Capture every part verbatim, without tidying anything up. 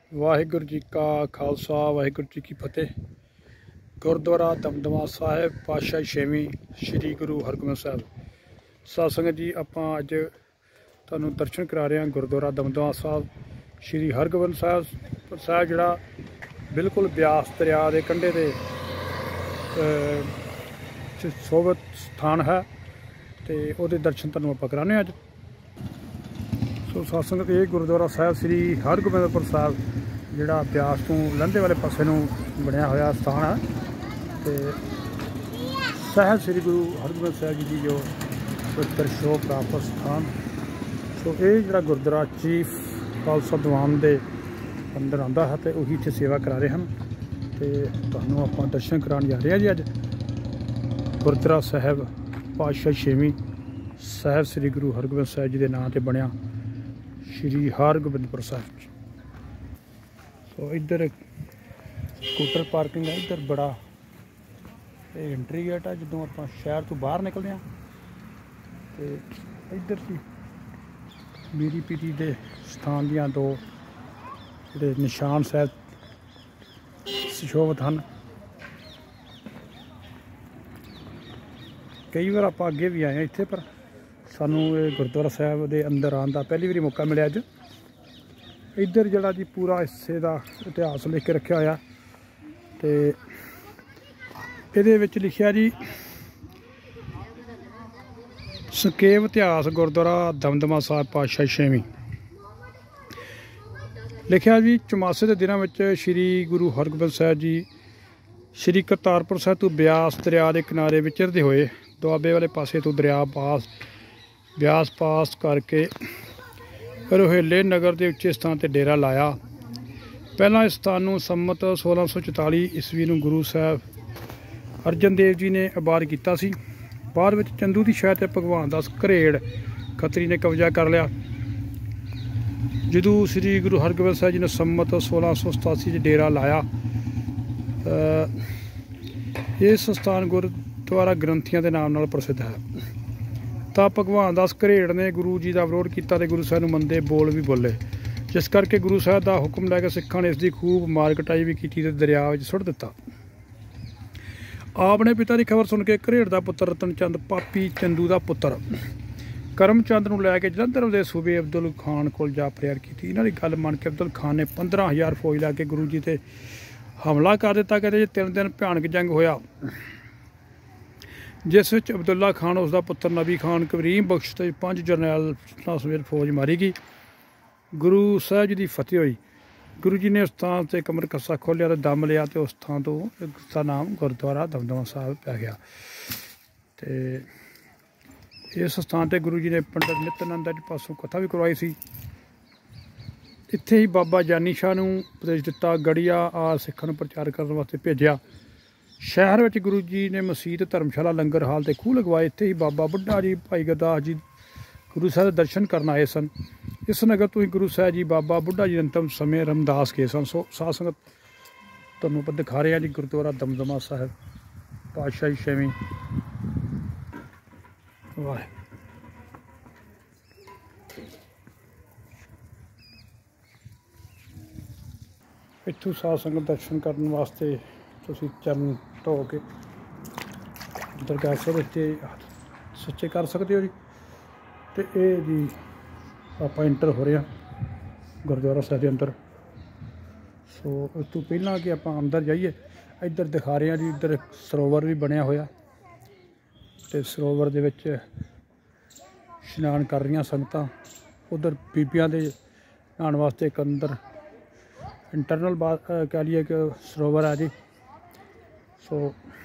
वाहिगुरू जी का खालसा वाहिगुरू जी की फतेह। गुरुद्वारा दमदमा साहिब पातशाही छेवीं श्री गुरु हरगोबिंद साहिब। साध संगत जी आपां अज तुहानूं दर्शन करा रहे हैं गुरुद्वारा दमदमा साहिब श्री हरगोबिंद साहिब साहिब जिहड़ा बिल्कुल ब्यास दरिया के कंढे ते सोभत स्थान है तो उहदे दर्शन तुहानूं आपां कराने अज। सो साध संगत ये गुरुद्वारा साहिब श्री हरगोबिंदपुर साहिब जिहड़ा ब्यास तो लंघे वाले पासे नूं बनया होया स्थान है तो साहिब श्री गुरु हरगोबिंद साहिब जी की जो पवित्र शोभ प्राप्त स्थान। सो ये जिहड़ा गुरुद्वारा चीफ खालसा दीवान के अंदर आंदा है तो उही इत्थे सेवा करा रहे हैं तो तुहानूं आपां दर्शन कराने जा रहे हैं जी। अज गुरुद्वारा साहिब पातशाही छेवीं साहिब श्री गुरु हरगोबिंद साहिब जी के नाम से बनया श्री हरगोबिंदपुर साहिब। सो इधर स्कूटर पार्किंग है, इधर बड़ा एंट्री गेट है जो आप शहर तो बाहर निकलते हैं तो इधर की मीरी पीरी के स्थान दियाँ दो जो निशान शायद सुशोभित हैं। कई बार आप अगे भी आए हैं इत्थे पर सानू गुरुद्वारा साहिब के अंदर आने का पहली बारी मौका मिले अज। इधर जरा जी पूरा हिस्से का इतिहास लिख के रखा होया तो ये लिखा जी संखेप इतिहास गुरुद्वारा दमदमा साहिब पातशाही छेवीं। लिखा जी चौमासे के दिनों में श्री गुरु हरगोबिंद साहिब जी श्री करतारपुर साहिब तो ब्यास दरिया के किनारे विचरते हुए दुआबे वाले पासे तो दरिया पास ब्यास पास करके रोहेले नगर के उच्चे स्थान पर डेरा लाया। पहला इस स्थान को संमत सोलह सौ चौताली ईस्वी में गुरु साहब अर्जन देव जी ने आबाद किया सी। बाद में चंदू की शहर से भगवान दास घरेड़ खतरी ने कब्जा कर लिया। जदों श्री गुरु हरगोबिंद साहिब जी ने संमत सोलह सौ सतासी डेरा लाया। इस स्थान गुरुद्वारा ग्रंथियों के नाम नाल प्रसिद्ध है। तो भगवान दास घरेड़ ने गुरु जी का विरोध किया तो गुरु साहब नूं मंदे बोल भी बोले, जिस करके गुरु साहब का हुक्म लैके सिखां ने इसकी खूब मार कटाई भी की तो दरिया में सुट दिता। आपने पिता की खबर सुन के घरेड़ का पुत्र रतन चंद पापी चंदू का पुत्र करम चंद नूं लैके जलंधर के सूबे अब्दुल खान को जा फरियाद की। इन्हां दी गल मन के अब्दुल खान ने पंद्रह हज़ार फौज लैके गुरु जी से हमला कर दिता। कहते तीन दिन भयानक जंग होया जिस विच अब्दुल्ला खान उसका पुत्र नबी खान करीम बख्श ते पांच जरनैल समेत फौज मारी गई। गुरु साहब जी की फतेह हुई। गुरु जी ने उस स्थान से कमर कस्सा खोलिया तो दम लिया तो उस स्थान तो उसका नाम गुरुद्वारा दमदमा साहिब पै गया। तो इस स्थान पर गुरु जी ने पंडित नित्यानंद जी पासों कथा भी करवाई सी। इत्थे ही बाबा जानी शाह नूं उपदेश दिता, गड़िया आ सिखां नूं प्रचार करने वास्ते भेजिया। शहर में गुरु जी ने मसीत धर्मशाला लंगर हाल ते खूह लगवाए। इत्थे ही बाबा बुढ़ा जी भाई गुरदास जी गुरु साहब के दर्शन करन आए सन। इस नगर तो ही गुरु साहब जी बाबा बुढ़ा जी अंतिम समय रमदास गए सन। सो साध संगत तुहानूं आपां दिखा रहे हैं जी गुरुद्वारा दमदमा साहिब पातशाही छेवीं। वाह इत्थों साध संगत दर्शन करने वास्ते तुसीं चरण धो के दरगाह साहिब ते सच्चे कर सकते हो जी। तो ये जी आप इंटर हो रहे हैं गुरुद्वारा साहिब के अंदर। सो उस तो पहला कि आप अंदर जाइए इधर दिखा रहे हैं जी। इधर सरोवर भी बनया होया तो सरोवर दे विच इशनान कर रही संगतां। उधर बीबियां दे नहाण वास्ते एक अंदर इंटरनल बात कह लीए कि सरोवर है जी। सो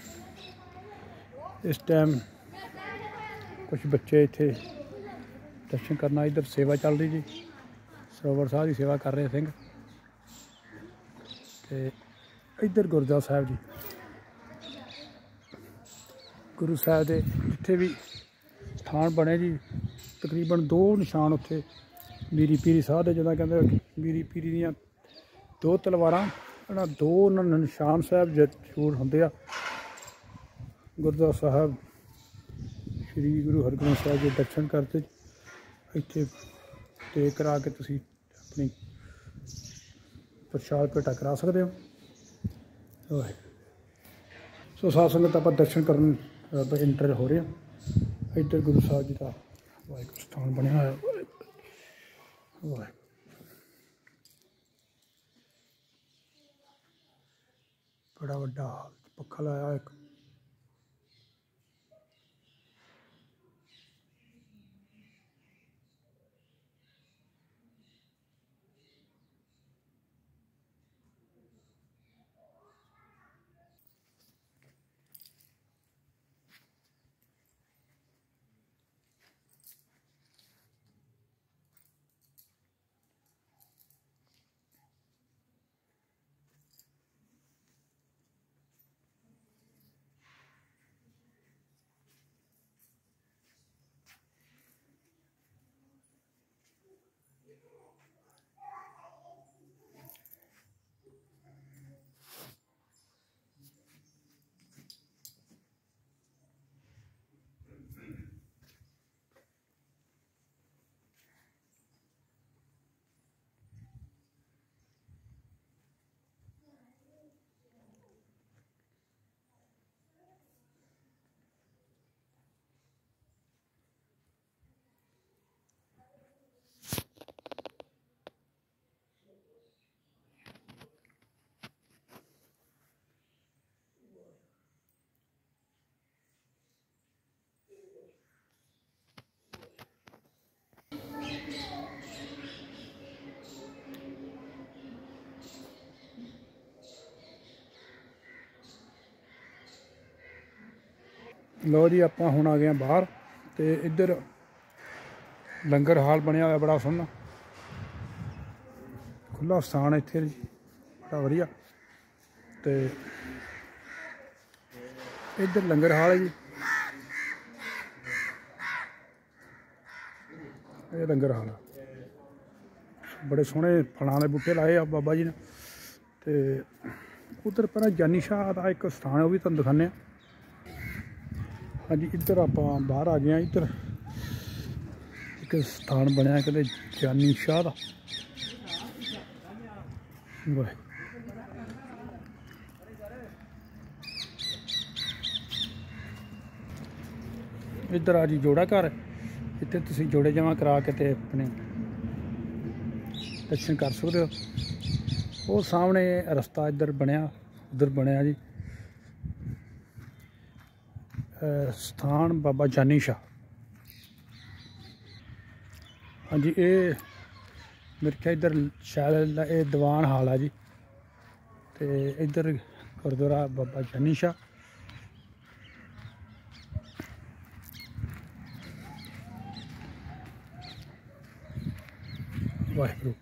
इस टाइम कुछ बच्चे इत्थे दर्शन करना, इधर सेवा चल रही जी। सरोवर साहब की सेवा कर रहे सिंह ते इधर गुरुद्वारा साहब जी गुरु साहब के जिथे भी स्थान बने जी तकरीबन दो निशान उत्थे मीरी पीरी साहब के जिदा कहते मीरी पीरी दियाँ दो तलवारां दो निशान साहब जरूर होंगे। गुरुद्वारा साहब श्री गुरु हरगोबिंद साहब के दर्शन करते इत्थे टेक करा के तुसीं अपनी प्रसाद भेटा करा सकते हो। सो साध संगत आप दर्शन करन इंटर हो रहे हैं। इधर गुरु साहब जी का वाहिगुरू स्थान बनया है। बड़ा वड्डा पक्खा लाया एक। लो जी आप हुण आ गए बाहर। तो इधर लंगर हाल बनया हुआ बड़ा सोहना खुला स्थान इत्थे बड़ा वधिया। तो इधर लंगर हाल है जी। ये लंगर हाल बड़े सोहने फलों के बूटे लाए आ बाबा जी ने। तो उधर पहले जानी शाह का एक स्थान है, वह भी तुहानूं दिखाने। हाँ जी इधर आप बाहर आ गए। इधर एक स्थान बनया कहते जानी शाह का। इधर आ जी जोड़ा घर। इतने तुसीं जोड़े जमा करा के ते अपने दर्शन कर सकते हो। वो सामने रस्ता इधर बनया, उधर बनया जी स्थान बाबा जानी शाह। हाँ जी ये मेरे ख्याल इधर शायद ये दीवान हाल है जी। तो इधर गुरुद्वारा बाबा जानी शाह। वाहिगुरू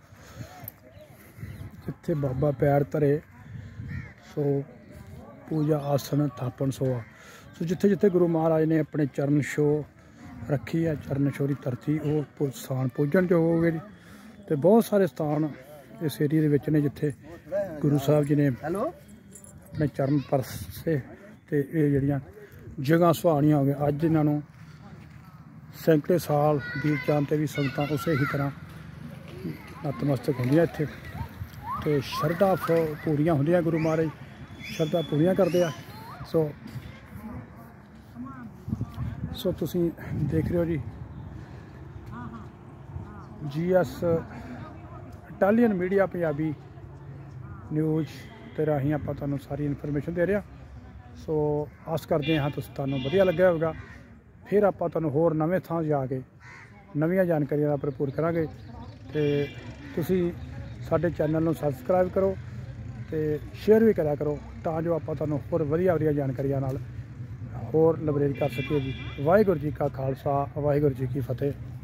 जिथे बाबा पैर धरे सो पूजा आसन थापन सोआ। सो जिथे जिथे गुरु महाराज ने अपने चरण छो रखी है, चरण छो की धरती वो स्थान पूजन जो हो गए। तो बहुत सारे स्थान इस एरिए के ने जिथे गुरु साहब जी ने अपने चरण परसे। तो ये जड़ियाँ जगह सुहानियां हो गई। अज इन्हों सैकड़े साल बीत जान ते भी संगतां उस ही तरह नतमस्तक होंदियां इत्थे। तो शरधा पूरियां होंदियां, गुरु महाराज शरधा पूरियां करते हैं। सो सो तुसीं देख रहे हो जी G S Italian media Punjabi news के राही आपां तुहानूं सारी इनफॉर्मेशन दे रहे हैं। सो आस करते हैं तुसीं तुहानूं वधिया लग्गिया होगा। फिर आपां तुहानूं होर नवें थां जाके नवीं जानकारियां भरपूर करांगे। तो तुसीं साडे चैनल नूं सबसक्राइब करो तो शेयर भी करा करो तां जो आपां तुहानूं होर वधिया वधिया जानकारियां नाल होर लबरेज कर सकीए जी। वाहिगुरू जी का खालसा, वाहिगुरू जी की फतेह।